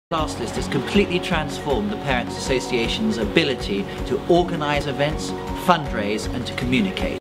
Classlist has completely transformed the Parents Association's ability to organise events, fundraise and to communicate.